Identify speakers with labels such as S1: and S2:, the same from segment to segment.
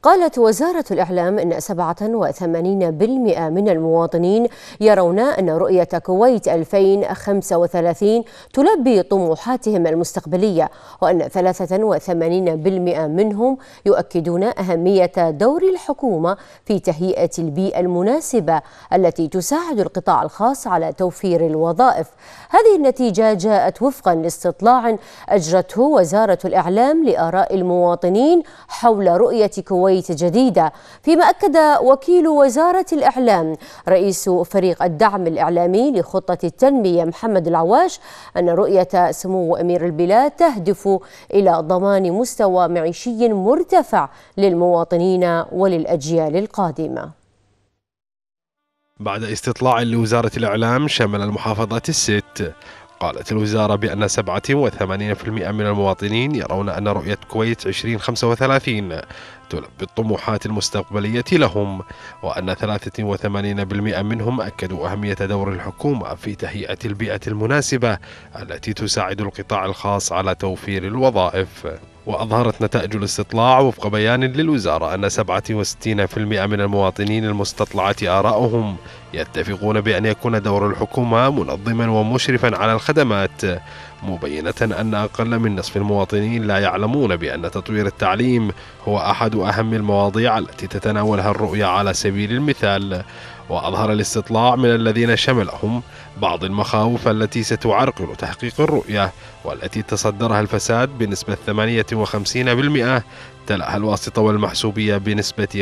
S1: قالت وزارة الإعلام إن 87% من المواطنين يرون أن رؤية كويت 2035 تلبي طموحاتهم المستقبلية، وأن 83% منهم يؤكدون أهمية دور الحكومة في تهيئة البيئة المناسبة التي تساعد القطاع الخاص على توفير الوظائف. هذه النتيجة جاءت وفقا لاستطلاع أجرته وزارة الإعلام لآراء المواطنين حول رؤية كويت جديدة، فيما أكد وكيل وزارة الإعلام رئيس فريق الدعم الإعلامي لخطة التنمية محمد العواش أن رؤية سمو أمير البلاد تهدف إلى ضمان مستوى معيشي مرتفع للمواطنين وللأجيال القادمة.
S2: بعد استطلاع لوزارة الإعلام شمل المحافظات الست، قالت الوزارة بأن 87% من المواطنين يرون أن رؤية كويت 2035 تلبي الطموحات المستقبلية لهم، وأن 83% منهم أكدوا أهمية دور الحكومة في تهيئة البيئة المناسبة التي تساعد القطاع الخاص على توفير الوظائف. وأظهرت نتائج الاستطلاع وفق بيان للوزارة أن 67% من المواطنين المستطلعة آراؤهم يتفقون بأن يكون دور الحكومة منظما ومشرفا على الخدمات، مبينة أن أقل من نصف المواطنين لا يعلمون بأن تطوير التعليم هو أحد أهم المواضيع التي تتناولها الرؤية على سبيل المثال. وأظهر الاستطلاع من الذين شملهم بعض المخاوف التي ستعرقل تحقيق الرؤية، والتي تصدرها الفساد بنسبة 58%، تلاها الواسطة والمحسوبية بنسبة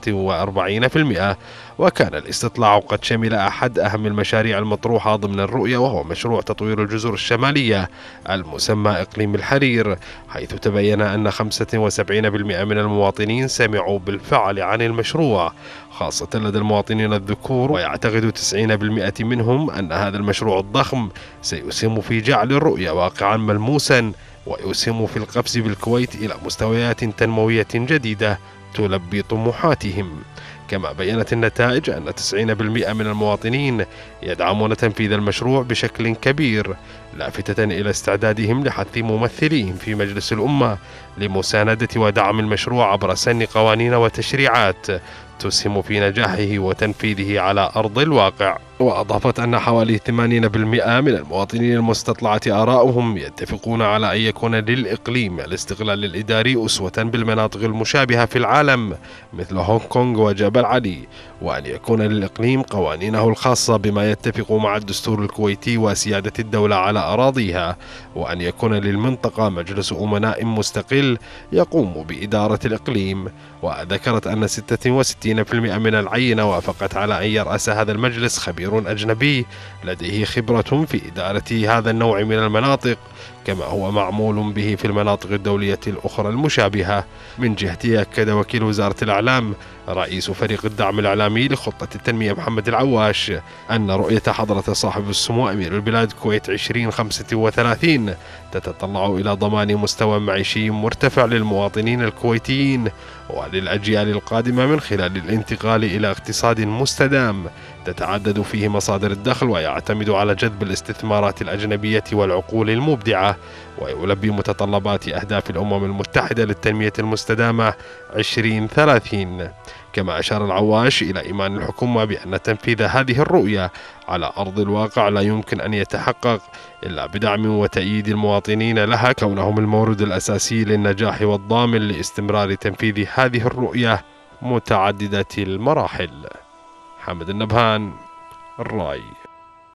S2: 45%. وكان الاستطلاع قد شمل أحد أهم المشاريع المطروحة ضمن الرؤية، وهو مشروع تطوير الجزر الشمالية المسمى إقليم الحرير، حيث تبين أن 75% من المواطنين سمعوا بالفعل عن المشروع، خاصة لدى المواطنين الذكور، ويعتقد 90% منهم أن هذا المشروع الضخم سيسهم في جعل الرؤية واقعا ملموسا، ويسهم في القفز بالكويت إلى مستويات تنموية جديدة تلبي طموحاتهم. كما بيّنت النتائج أن 90% من المواطنين يدعمون تنفيذ المشروع بشكل كبير، لافتة إلى استعدادهم لحث ممثليهم في مجلس الأمة لمساندة ودعم المشروع عبر سن قوانين وتشريعات تسهم في نجاحه وتنفيذه على أرض الواقع. وأضافت أن حوالي 80% من المواطنين المستطلعة آراؤهم يتفقون على أن يكون للإقليم الاستقلال الإداري أسوة بالمناطق المشابهة في العالم مثل هونغ كونغ وجبل علي، وأن يكون للإقليم قوانينه الخاصة بما يتفق مع الدستور الكويتي وسيادة الدولة على أراضيها، وأن يكون للمنطقة مجلس أمناء مستقل يقوم بإدارة الإقليم. وذكرت أن 66% من العينة وافقت على أن يرأس هذا المجلس خبير أجنبي لديه خبرة في إدارة هذا النوع من المناطق، كما هو معمول به في المناطق الدولية الأخرى المشابهة. من جهته أكد وكيل وزارة الإعلام رئيس فريق الدعم الإعلامي لخطة التنمية محمد العواش أن رؤية حضرة صاحب السمو أمير البلاد كويت 2035 تتطلع إلى ضمان مستوى معيشي مرتفع للمواطنين الكويتيين وللأجيال القادمة من خلال الانتقال إلى اقتصاد مستدام تتعدد فيه مصادر الدخل، ويعتمد على جذب الاستثمارات الأجنبية والعقول المبدعة، ويلبي متطلبات أهداف الأمم المتحدة للتنمية المستدامة 2030. كما أشار العواش إلى إيمان الحكومة بأن تنفيذ هذه الرؤية على أرض الواقع لا يمكن أن يتحقق إلا بدعم وتأييد المواطنين لها، كونهم المورد الأساسي للنجاح والضامن لاستمرار تنفيذ هذه الرؤية متعددة المراحل. حامد النبهان، الرأي.